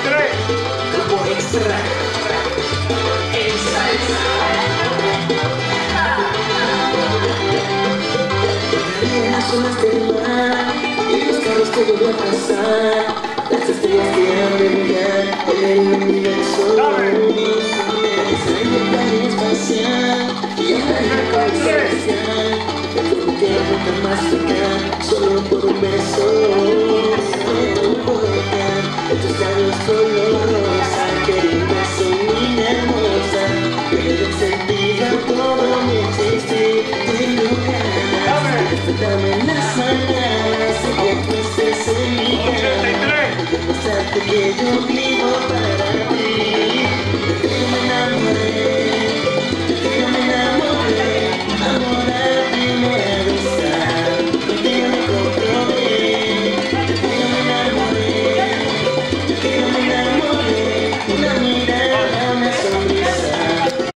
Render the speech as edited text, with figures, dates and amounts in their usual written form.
Como extra. En salsa. Las olas del mar y los carros que voy a pasar, las estrellas que han de brillar en el universo. Esa libertad espacial y esta libertad espacial, el tiempo que nunca más tocar, solo por un beso. No puedo dejar de tus labios color rosa, que un beso muy hermosa, que le dé sentido a todo mi existir. Tengo ganas de despertarme en las mañanas y que tú estés en mi cama, demostrarte que yo